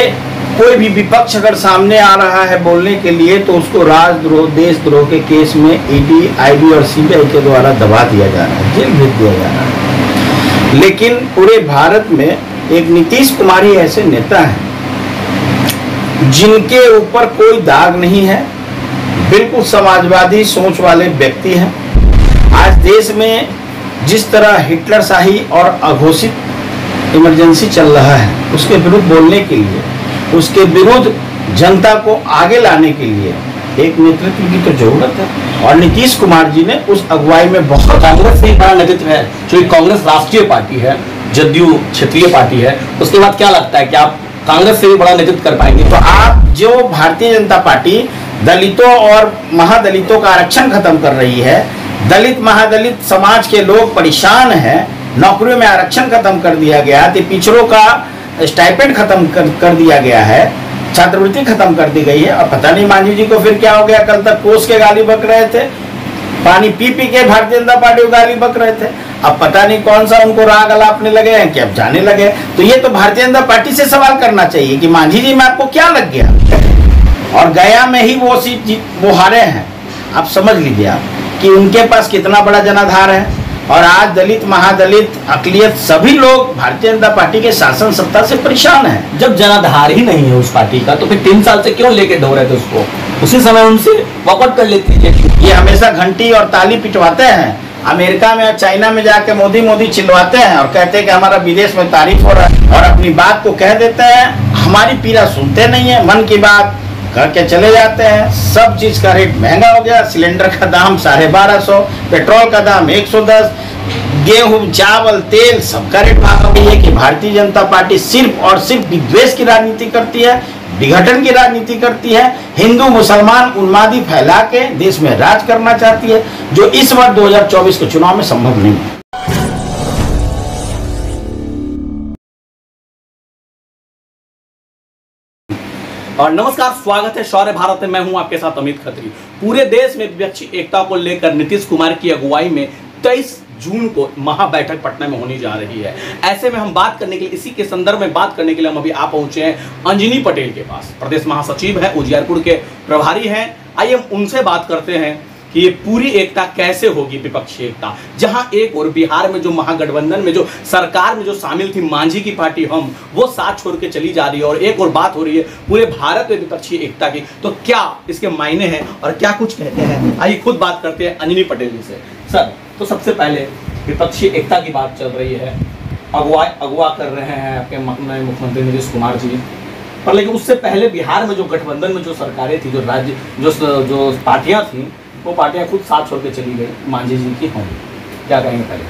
कोई भी विपक्ष अगर सामने आ रहा है बोलने के लिए तो उसको राजद्रोह देशद्रोह के केस में ईडी, आईबी और सीबीआई के द्वारा दबा दिया जा रहा है, जेल भेज दिया जा रहा है। लेकिन पूरे भारत में एक नीतीश कुमार ही ऐसे नेता हैं जिनके ऊपर कोई दाग नहीं है, बिल्कुल समाजवादी सोच वाले व्यक्ति हैं। आज देश में जिस तरह हिटलर शाही और अघोषित इमरजेंसी चल रहा है, उसके विरुद्ध बोलने के लिए, उसके विरुद्ध जनता को आगे लाने के लिए एक नेतृत्व की तो जरूरत है। और नीतीश कुमार जी ने उस अगुवाई में बहुत कांग्रेस से बड़ा नेतृत्व है, जो कांग्रेस राष्ट्रीय पार्टी है, जदयू क्षेत्रीय पार्टी है। उसके बाद क्या लगता है कि आप कांग्रेस से भी बड़ा नेतृत्व कर पाएंगे? तो आप जो भारतीय जनता पार्टी दलितों और महादलितों का आरक्षण खत्म कर रही है, दलित महादलित समाज के लोग परेशान हैं, नौकरियों में आरक्षण खत्म कर दिया गया, पिछड़ों का स्टाइपेंड खत्म कर दिया गया है, छात्रवृत्ति खत्म कर दी गई है। और पता नहीं मांझी जी को फिर क्या हो गया, कल तक कोस के गाली बक रहे थे, पानी पी पी के भारतीय जनता पार्टी को गाली बक रहे थे, अब पता नहीं कौन सा उनको राग अलापने लगे हैं कि अब जाने लगे। तो ये तो भारतीय जनता पार्टी से सवाल करना चाहिए कि मांझी जी में आपको क्या लग गया। और गया में ही वो सीट वो हारे हैं, आप समझ लीजिए आप कि उनके पास कितना बड़ा जनाधार है। और आज दलित महादलित अकलियत सभी लोग भारतीय जनता पार्टी के शासन सत्ता से परेशान हैं। जब जनाधार ही नहीं है उस पार्टी का तो फिर 3 साल से क्यों लेके ढो रहे थे उसको? उसी समय उनसे वॉकआउट कर लेती है। ये हमेशा घंटी और ताली पिटवाते हैं, अमेरिका में चाइना में जाके मोदी मोदी चिल्लाते हैं और कहते हैं कि हमारा विदेश में तारीफ हो रहा है, और अपनी बात को कह देते हैं, हमारी पीड़ा सुनते नहीं है, मन की बात करके चले जाते हैं। सब चीज का रेट महंगा हो गया, सिलेंडर का दाम 1250, पेट्रोल का दाम 110, गेहूं चावल तेल सबका रेट महंगा हो गया है। कि भारतीय जनता पार्टी सिर्फ और सिर्फ विद्वेष की राजनीति करती है, विघटन की राजनीति करती है, हिंदू मुसलमान उन्मादी फैला के देश में राज करना चाहती है, जो इस बार 2024 के चुनाव में संभव नहीं है। और नमस्कार, स्वागत है शौर्य भारत में। मैं हूं आपके साथ अमित खत्री। पूरे देश में विपक्षी एकता को लेकर नीतीश कुमार की अगुवाई में 23 जून को महाबैठक पटना में होने जा रही है। ऐसे में हम बात करने के लिए, इसी के संदर्भ में बात करने के लिए हम अभी आ पहुंचे हैं अंजनी पटेल के पास। प्रदेश महासचिव है, उजियारपुर के प्रभारी हैं। आइए हम उनसे बात करते हैं कि ये पूरी एकता कैसे होगी, विपक्षी एकता, जहां एक और बिहार में जो महागठबंधन में जो सरकार में जो शामिल थी मांझी की पार्टी हम, वो साथ छोड़ के चली जा रही है, और एक और बात हो रही है पूरे भारत में विपक्षी एकता की। तो क्या इसके मायने हैं और क्या कुछ कहते हैं, आइए खुद बात करते हैं अंजनी पटेल जी से। सर, तो सबसे पहले विपक्षी एकता की बात चल रही है, अगुवा कर रहे हैं आपके मुख्यमंत्री नीतीश कुमार जी, पर लेकिन उससे पहले बिहार में जो गठबंधन में जो सरकारें थी, जो राज्य जो पार्टियां थी, वो पार्टियां खुद साथ छोड़ के चली गई, मांझी जी की होंगी, क्या कहेंगे पहले?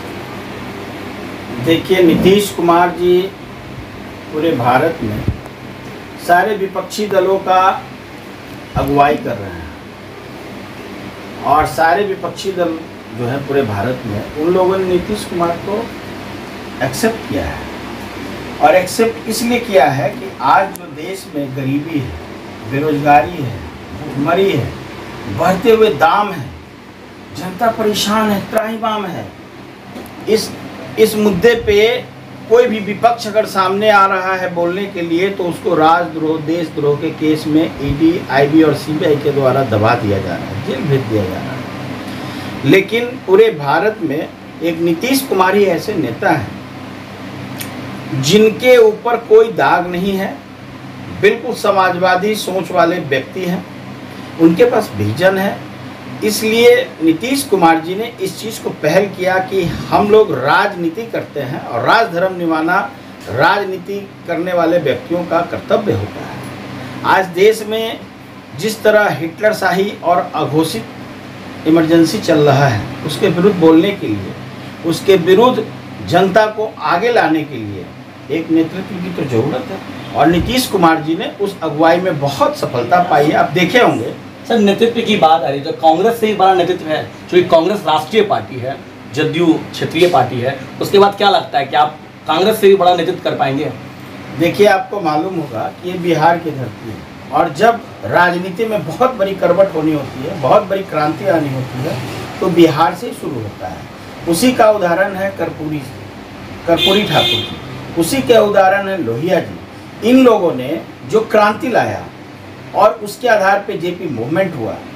देखिए, नीतीश कुमार जी पूरे भारत में सारे विपक्षी दलों का अगुवाई कर रहे हैं, और सारे विपक्षी दल जो है पूरे भारत में, उन लोगों ने नीतीश कुमार को एक्सेप्ट किया है। और एक्सेप्ट इसलिए किया है कि आज जो देश में गरीबी है, बेरोजगारी है, भूखमरी है, बढ़ते हुए दाम है, जनता परेशान है, त्राहिमाम है, इस मुद्दे पे कोई भी विपक्ष अगर सामने आ रहा है बोलने के लिए तो उसको राजद्रोह देशद्रोह के केस में ईडी, आईबी और सीबीआई के द्वारा दबा दिया जा रहा है, जेल भेज दिया जा रहा है। लेकिन पूरे भारत में एक नीतीश कुमार ही ऐसे नेता हैं जिनके ऊपर कोई दाग नहीं है, बिल्कुल समाजवादी सोच वाले व्यक्ति हैं, उनके पास विजन है। इसलिए नीतीश कुमार जी ने इस चीज़ को पहल किया कि हम लोग राजनीति करते हैं, और राजधर्म निभाना राजनीति करने वाले व्यक्तियों का कर्तव्य होता है। आज देश में जिस तरह हिटलर शाही और अघोषित इमरजेंसी चल रहा है, उसके विरुद्ध बोलने के लिए, उसके विरुद्ध जनता को आगे लाने के लिए एक नेतृत्व की तो जरूरत है। और नीतीश कुमार जी ने उस अगुवाई में बहुत सफलता पाई है, आप देखे होंगे। सर, नेतृत्व की बात आ रही है, जो कांग्रेस से ही बड़ा नेतृत्व है, जो कांग्रेस राष्ट्रीय पार्टी है, जदयू क्षेत्रीय पार्टी है। उसके बाद क्या लगता है कि आप कांग्रेस से भी बड़ा नेतृत्व कर पाएंगे? देखिए, आपको मालूम होगा कि ये बिहार की धरती है, और जब राजनीति में बहुत बड़ी करवट होनी होती है, बहुत बड़ी क्रांति आनी होती है, तो बिहार से शुरू होता है। उसी का उदाहरण है कर्पूरी ठाकुर जी, उसी के उदाहरण है लोहिया जी, इन लोगों ने जो क्रांति लाया और उसके आधार पे जेपी मूवमेंट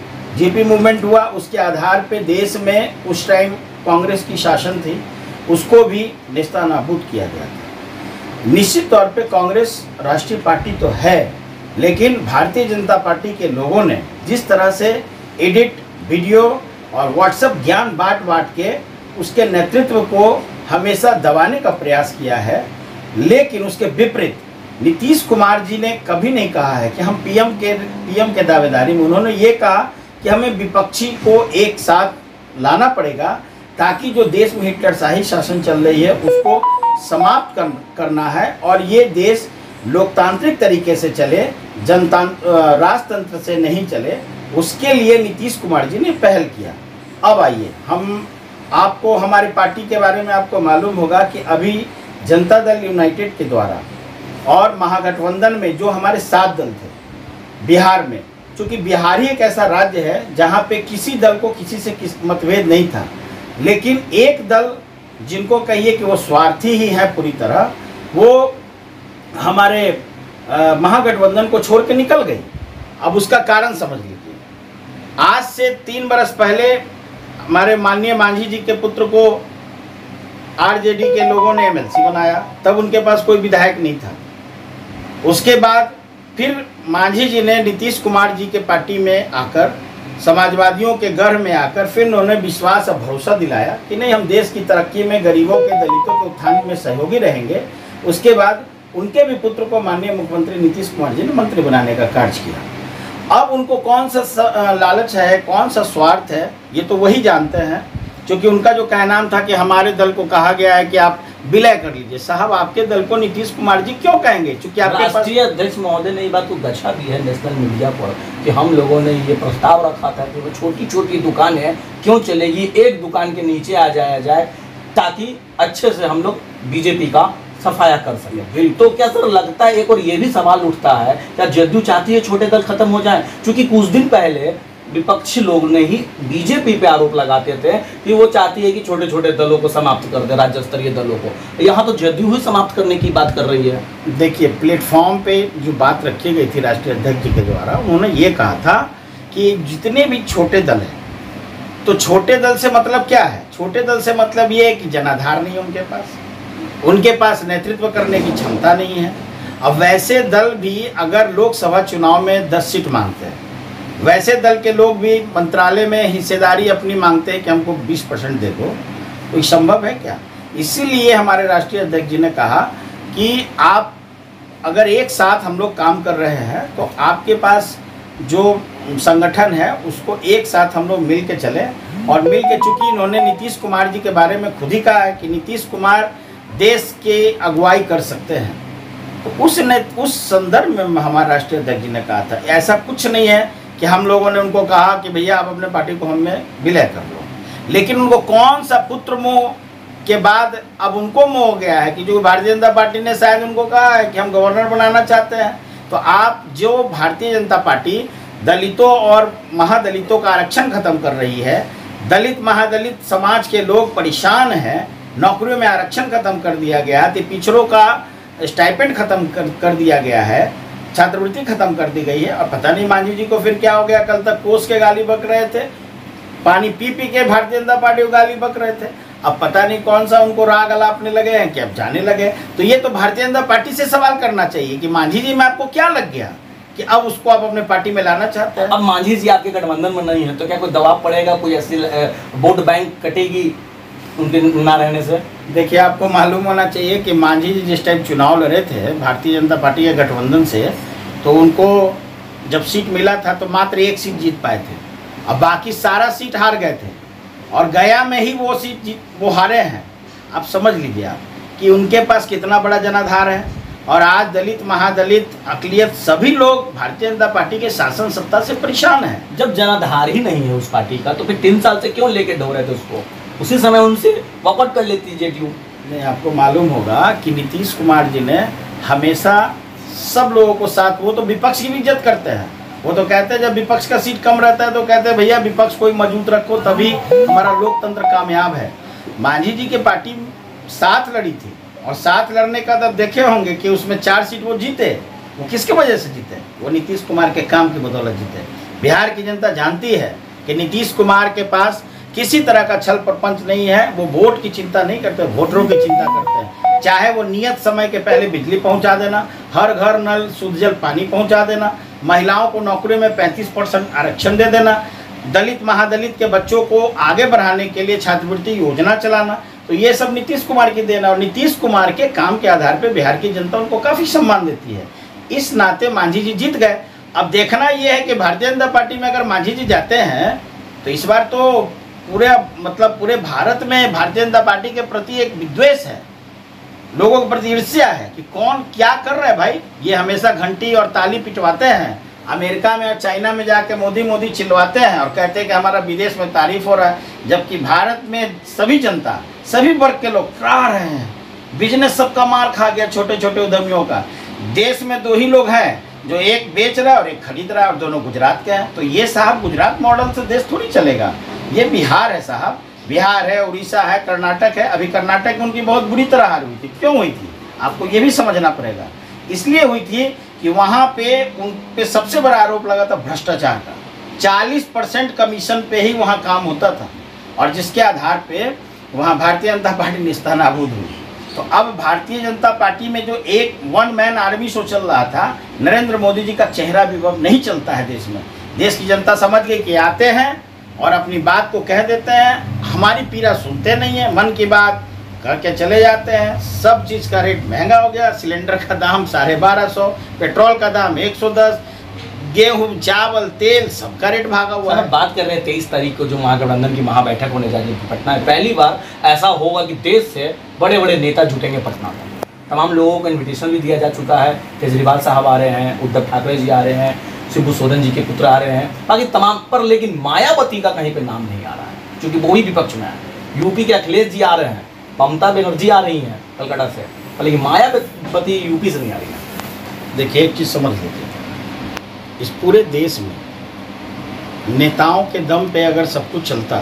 हुआ, उसके आधार पे देश में उस टाइम कांग्रेस की शासन थी, उसको भी नेस्तनाबूद किया गया था। निश्चित तौर पे कांग्रेस राष्ट्रीय पार्टी तो है, लेकिन भारतीय जनता पार्टी के लोगों ने जिस तरह से एडिट वीडियो और व्हाट्सएप ज्ञान बांट के उसके नेतृत्व को हमेशा दबाने का प्रयास किया है, लेकिन उसके विपरीत नीतीश कुमार जी ने कभी नहीं कहा है कि हम पीएम के दावेदारी में उन्होंने ये कहा कि हमें विपक्षी को एक साथ लाना पड़ेगा ताकि जो देश में हिटलरशाही शासन चल रही है उसको समाप्त करना है और ये देश लोकतांत्रिक तरीके से चले, राजतंत्र से नहीं चले। उसके लिए नीतीश कुमार जी ने पहल किया। अब आइए हम आपको हमारी पार्टी के बारे में आपको मालूम होगा कि अभी जनता दल यूनाइटेड के द्वारा और महागठबंधन में जो हमारे 7 दल थे बिहार में, चूँकि बिहार ही एक ऐसा राज्य है जहाँ पे किसी दल को किसी से मतभेद नहीं था, लेकिन एक दल जिनको कहिए कि वो स्वार्थी ही है पूरी तरह, वो हमारे महागठबंधन को छोड़ के निकल गई। अब उसका कारण समझ लीजिए। आज से 3 बरस पहले हमारे माननीय मांझी जी के पुत्र को आरजेडी के लोगों ने एमएलसी बनाया, तब उनके पास कोई विधायक नहीं था। उसके बाद फिर मांझी जी ने नीतीश कुमार जी के पार्टी में आकर, समाजवादियों के घर में आकर फिर उन्होंने विश्वास और भरोसा दिलाया कि नहीं, हम देश की तरक्की में, गरीबों के, दलितों के उत्थान में सहयोगी रहेंगे। उसके बाद उनके भी पुत्र को माननीय मुख्यमंत्री नीतीश कुमार जी ने मंत्री बनाने का कार्य किया। अब उनको कौन सा लालच है, कौन सा स्वार्थ है, ये तो वही जानते हैं, क्योंकि उनका जो कहनाम था कि हमारे दल को कहा गया है कि आप विलय कर लीजिए। साहब, आपके दल को नीतीश कुमार जी क्यों कहेंगे? क्योंकि आपके पास राष्ट्रीय अध्यक्ष महोदय ने ये बात को गछा भी है नेशनल मीडिया पर कि हम लोगों ने ये प्रस्ताव रखा था कि वो छोटी छोटी दुकानें क्यों चलेगी, एक दुकान के नीचे आ जाया जाए ताकि अच्छे से हम लोग बीजेपी का सफाया कर सके। तो क्या सर लगता है, एक और ये भी सवाल उठता है, क्या जदयू चाहती है छोटे दल खत्म हो जाए? क्योंकि कुछ दिन पहले विपक्षी लोग ने ही बीजेपी पे आरोप लगाते थे कि वो चाहती है कि छोटे छोटे दलों को समाप्त कर दे, राज्य स्तरीय दलों को। यहाँ तो जदयू ही समाप्त करने की बात कर रही है। देखिए, प्लेटफॉर्म पे जो बात रखी गई थी राष्ट्रीय अध्यक्ष जी के द्वारा, उन्होंने ये कहा था कि जितने भी छोटे दल हैं, तो छोटे दल से मतलब क्या है? छोटे दल से मतलब ये है कि जनाधार नहीं है उनके पास नेतृत्व करने की क्षमता नहीं है। अब वैसे दल भी अगर लोकसभा चुनाव में 10 सीट मांगते हैं, वैसे दल के लोग भी मंत्रालय में हिस्सेदारी अपनी मांगते हैं कि हमको 20% दे दो, तो ये संभव है क्या? इसीलिए हमारे राष्ट्रीय अध्यक्ष जी ने कहा कि आप अगर एक साथ हम लोग काम कर रहे हैं तो आपके पास जो संगठन है उसको एक साथ हम लोग मिल के चलें। और मिल के, चूँकि इन्होंने नीतीश कुमार जी के बारे में खुद ही कहा है कि नीतीश कुमार देश के अगुवाई कर सकते हैं, तो उस संदर्भ में हमारे राष्ट्रीय अध्यक्ष जी ने कहा था। ऐसा कुछ नहीं है कि हम लोगों ने उनको कहा कि भैया आप अपने पार्टी को हमें विलय कर लो, लेकिन उनको कौन सा पुत्र मोह के बाद अब उनको मोह हो गया है कि जो भारतीय जनता पार्टी ने शायद उनको कहा है कि हम गवर्नर बनाना चाहते हैं। तो आप जो भारतीय जनता पार्टी दलितों और महादलितों का आरक्षण खत्म कर रही है, दलित महादलित समाज के लोग परेशान हैं, नौकरियों में आरक्षण खत्म कर दिया गया, तो पिछड़ों का स्टाइपेंड खत्म कर दिया गया है, छात्रवृत्ति खत्म कर दी गई है। और पता नहीं मांझी जी को फिर क्या हो गया, कल तक कोस के गाली बक रहे थे, पानी पी के भारतीय जनता पार्टी को गाली बक रहे थे, अब पता नहीं कौन सा उनको राग अलापने लगे हैं कि अब जाने लगे। तो ये तो भारतीय जनता पार्टी से सवाल करना चाहिए कि मांझी जी में आपको क्या लग गया कि अब उसको आप अपने पार्टी में लाना चाहते हैं। अब मांझी जी आपके गठबंधन में नहीं है तो क्या कोई दबाव पड़ेगा, कोई ऐसी वोट बैंक कटेगी उनके ना रहने से? देखिए, आपको मालूम होना चाहिए कि मांझी जी जिस टाइम चुनाव लड़े थे भारतीय जनता पार्टी के गठबंधन से, तो उनको जब सीट मिला था तो मात्र 1 सीट जीत पाए थे, अब बाकी सारा सीट हार गए थे और गया में ही वो सीट वो हारे हैं। आप समझ लीजिए आप कि उनके पास कितना बड़ा जनाधार है। और आज दलित महादलित अकलियत सभी लोग भारतीय जनता पार्टी के शासन सत्ता से परेशान हैं। जब जनाधार ही नहीं है उस पार्टी का तो फिर 3 साल से क्यों लेके ढो रहे थे उसको? उसी समय उनसे वॉकआउट कर लेती जेडीयू। नहीं, आपको मालूम होगा कि नीतीश कुमार जी ने हमेशा सब लोगों को साथ, वो तो विपक्ष की भी इज्जत करते हैं, वो तो कहते हैं जब विपक्ष का सीट कम रहता है तो कहते हैं भैया विपक्ष को मजबूत रखो तभी हमारा लोकतंत्र कामयाब है। मांझी जी की पार्टी साथ लड़ी थी और 7 लड़ने का तब देखे होंगे कि उसमें 4 सीट वो जीते। वो किसके वजह से जीते? वो नीतीश कुमार के काम की बदौलत जीते। बिहार की जनता जानती है कि नीतीश कुमार के पास किसी तरह का छल प्रपंच नहीं है। वो वोट की चिंता नहीं करते, वोटरों की चिंता करते हैं। चाहे वो नियत समय के पहले बिजली पहुंचा देना, हर घर नल शुद्ध जल पानी पहुंचा देना, महिलाओं को नौकरी में 35% आरक्षण दे देना, दलित महादलित के बच्चों को आगे बढ़ाने के लिए छात्रवृत्ति योजना चलाना, तो ये सब नीतीश कुमार की देन है। और नीतीश कुमार के काम के आधार पर बिहार की जनता उनको काफ़ी सम्मान देती है। इस नाते मांझी जी जीत गए। अब देखना ये है कि भारतीय जनता पार्टी में अगर मांझी जी जाते हैं तो इस बार तो पूरे भारत में भारतीय जनता पार्टी के प्रति एक विद्वेष है, लोगों के प्रति ईर्ष्या है कि कौन क्या कर रहा है भाई। ये हमेशा घंटी और ताली पिटवाते हैं, अमेरिका में और चाइना में जाके मोदी मोदी चिल्लाते हैं और कहते हैं कि हमारा विदेश में तारीफ हो रहा है, जबकि भारत में सभी जनता, सभी वर्ग के लोग करा रहे हैं। बिजनेस सबका मार खा गया, छोटे छोटे उद्यमियों का। देश में 2 ही लोग हैं, जो एक बेच रहा है और एक खरीद रहा है, और दोनों गुजरात के हैं। तो ये साहब गुजरात मॉडल से देश थोड़ी चलेगा। ये बिहार है साहब, बिहार है, उड़ीसा है, कर्नाटक है। अभी कर्नाटक में उनकी बहुत बुरी तरह हार हुई थी। क्यों हुई थी आपको ये भी समझना पड़ेगा। इसलिए हुई थी कि वहाँ पे उन पे सबसे बड़ा आरोप लगा था भ्रष्टाचार का। 40% कमीशन पे ही वहाँ काम होता था, और जिसके आधार पे वहाँ भारतीय जनता पार्टी निस्तानाबूद हुई। तो अब भारतीय जनता पार्टी में जो एक 1 मैन आर्मी शो चल रहा था, नरेंद्र मोदी जी का चेहरा भी अब नहीं चलता है देश में। देश की जनता समझ गई कि आते हैं और अपनी बात को कह देते हैं, हमारी पीड़ा सुनते नहीं है, मन की बात करके चले जाते हैं। सब चीज़ का रेट महंगा हो गया। सिलेंडर का दाम 1250, पेट्रोल का दाम 110, गेहूं, चावल, तेल सबका रेट भागा हुआ है। बात कर रहे हैं 23 तारीख को जो महागठबंधन की महाबैठक होने जा रही है पटना में। पहली बार ऐसा होगा कि देश से बड़े बड़े नेता जुटेंगे पटना में। तमाम लोगों को इन्विटेशन भी दिया जा चुका है। केजरीवाल साहब आ रहे हैं, उद्धव ठाकरे जी आ रहे हैं, शिबू सोरेन जी के पुत्र आ रहे हैं, बाकी तमाम पर। लेकिन मायावती का कहीं पे नाम नहीं आ रहा है, क्योंकि वो ही विपक्ष में है। यूपी के अखिलेश जी आ रहे हैं, ममता बनर्जी आ रही हैं कलकत्ता से, लेकिन मायावती यूपी से नहीं आ रही है। देखिए एक चीज़ समझ लीजिए, इस पूरे देश में नेताओं के दम पे अगर सब कुछ चलता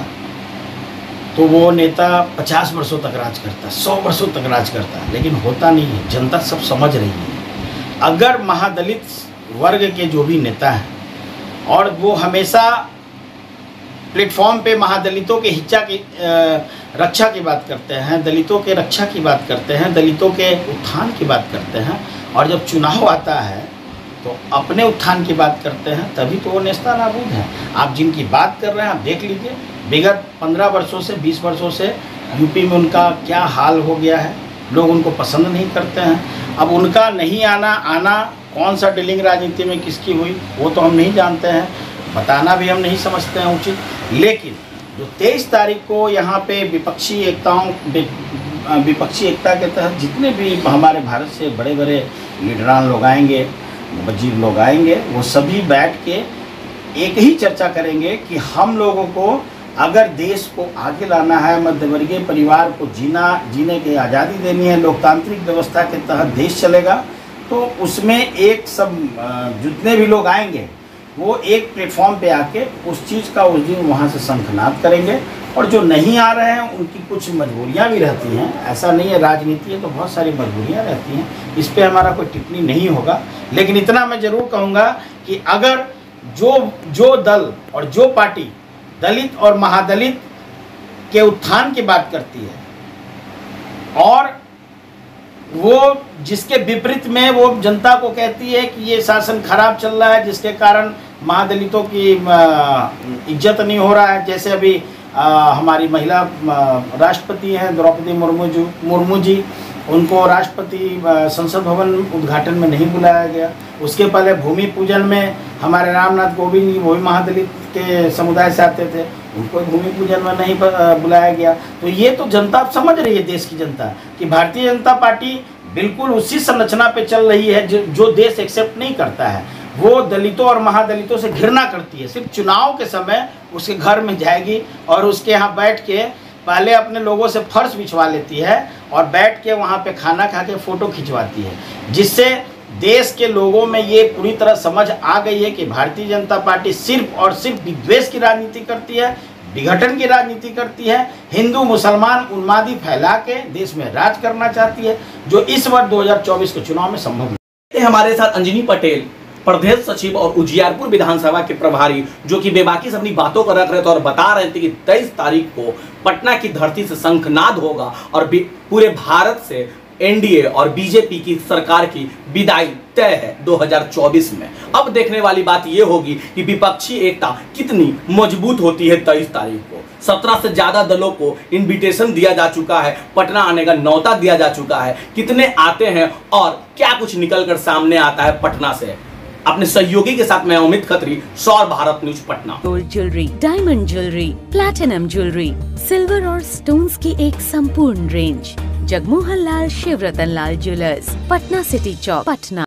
तो वो नेता 50 वर्षों तक राज करता, 100 वर्षों तक राज करता, लेकिन होता नहीं है। जनता सब समझ रही है। अगर महादलित वर्ग के जो भी नेता हैं और वो हमेशा प्लेटफॉर्म पे महादलितों के हिस्सा की रक्षा की बात करते हैं, दलितों के रक्षा की बात करते हैं, दलितों के उत्थान की बात करते हैं, और जब चुनाव आता है तो अपने उत्थान की बात करते हैं, तभी तो वो नेस्तानाबूद हैं। आप जिनकी बात कर रहे हैं आप देख लीजिए, विगत 15 वर्षों से 20 वर्षों से यूपी में उनका क्या हाल हो गया है। लोग उनको पसंद नहीं करते हैं। अब उनका नहीं आना कौन सा डीलिंग राजनीति में किसकी हुई वो तो हम नहीं जानते हैं, बताना भी हम नहीं समझते हैं उचित। लेकिन जो 23 तारीख को यहाँ पे विपक्षी एकता के तहत जितने भी हमारे भारत से बड़े बड़े लीडरान लोग आएंगे, वजीर लोग आएंगे, वो सभी बैठ के एक ही चर्चा करेंगे कि हम लोगों को अगर देश को आगे लाना है, मध्यवर्गीय परिवार को जीने की आज़ादी देनी है, लोकतांत्रिक व्यवस्था के तहत देश चलेगा, तो उसमें एक सब जितने भी लोग आएंगे वो एक प्लेटफॉर्म पे आके उस चीज़ का उस दिन वहाँ से शंखनाद करेंगे। और जो नहीं आ रहे हैं उनकी कुछ मजबूरियाँ भी रहती हैं, ऐसा नहीं है, राजनीति है तो बहुत सारी मजबूरियाँ रहती हैं, इस पे हमारा कोई टिप्पणी नहीं होगा। लेकिन इतना मैं ज़रूर कहूँगा कि अगर जो दल और जो पार्टी दलित और महादलित के उत्थान की बात करती है और वो जिसके विपरीत में वो जनता को कहती है कि ये शासन खराब चल रहा है, जिसके कारण महादलितों की इज्जत नहीं हो रहा है, जैसे अभी हमारी महिला राष्ट्रपति हैं द्रौपदी मुर्मू जी, उनको राष्ट्रपति संसद भवन उद्घाटन में नहीं बुलाया गया। उसके पहले भूमि पूजन में हमारे रामनाथ कोविंद जी, वो भी महादलित के समुदाय से आते थे, उनको भूमि पूजन में नहीं बुलाया गया। तो ये तो जनता अब समझ रही है, देश की जनता, कि भारतीय जनता पार्टी बिल्कुल उसी संरचना पे चल रही है जो देश एक्सेप्ट नहीं करता है। वो दलितों और महादलितों से घृणा करती है। सिर्फ चुनाव के समय उसके घर में जाएगी और उसके यहाँ बैठ के पहले अपने लोगों से फर्श बिछवा लेती है और बैठ के वहाँ पे खाना खा के फ़ोटो खिंचवाती है, जिससे देश के लोगों में ये पूरी तरह समझ आ गई है कि भारतीय जनता पार्टी सिर्फ और सिर्फ विद्वेष की राजनीति करती है, विघटन की राजनीति करती है, हिंदू मुसलमान उन्मादी फैला के देश में राज करना चाहती है, जो इस वर्ष 2024 के चुनाव में संभव नहीं। हमारे साथ अंजनी पटेल, प्रदेश सचिव और उजियारपुर विधानसभा के प्रभारी, जो कि बेबाकी से अपनी बातों को रख रहे थे और बता रहे थे कि 23 तारीख को पटना की धरती से शंखनाद होगा और पूरे भारत से एनडीए और बीजेपी की सरकार की विदाई तय है 2024 में। अब देखने वाली बात यह होगी कि विपक्षी एकता कितनी मजबूत होती है। 23 तारीख को 17 से ज्यादा दलों को इनविटेशन दिया जा चुका है, पटना आने का न्योता दिया जा चुका है। कितने आते हैं और क्या कुछ निकलकर सामने आता है पटना से। अपने सहयोगी के साथ मैं Amit Khatri, Saur Bharat news Patna. Gold jewellery, diamond jewellery, platinum jewellery, silver और स्टोन्स की एक संपूर्ण range. Jagmohan Lal Shivratan Lal jewellers, Patna city Chowk, Patna.